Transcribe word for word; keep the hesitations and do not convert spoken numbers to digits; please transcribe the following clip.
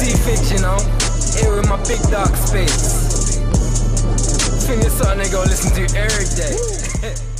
T-Fix, you know, here in my big dark space. Think it's something they go listen to every day.